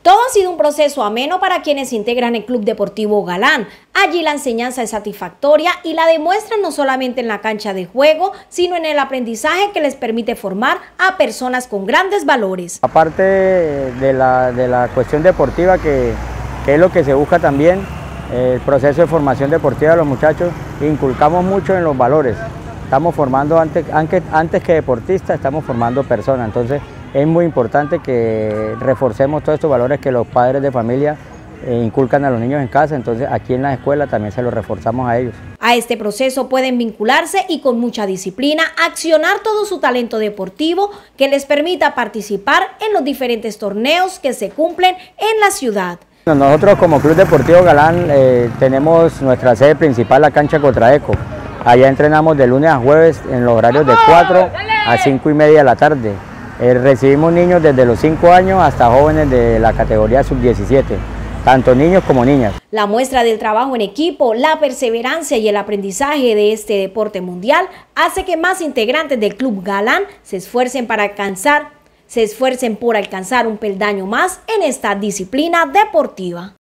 Todo ha sido un proceso ameno para quienes integran el Club Deportivo Galán. Allí la enseñanza es satisfactoria y la demuestran no solamente en la cancha de juego, sino en el aprendizaje que les permite formar a personas con grandes valores. Aparte de la cuestión deportiva, que es lo que se busca también, el proceso de formación deportiva de los muchachos, inculcamos mucho en los valores. Estamos formando, antes que deportistas, estamos formando personas. Entonces es muy importante que reforcemos todos estos valores que los padres de familia inculcan a los niños en casa. Entonces aquí en la escuela también se los reforzamos a ellos. A este proceso pueden vincularse y con mucha disciplina accionar todo su talento deportivo que les permita participar en los diferentes torneos que se cumplen en la ciudad. Nosotros como Club Deportivo Galán tenemos nuestra sede principal, la cancha Cotraeco. Allá entrenamos de lunes a jueves en los horarios de 4 a 5:30 de la tarde. Recibimos niños desde los 5 años hasta jóvenes de la categoría sub-17, tanto niños como niñas. La muestra del trabajo en equipo, la perseverancia y el aprendizaje de este deporte mundial hace que más integrantes del Club Galán se esfuercen por alcanzar un peldaño más en esta disciplina deportiva.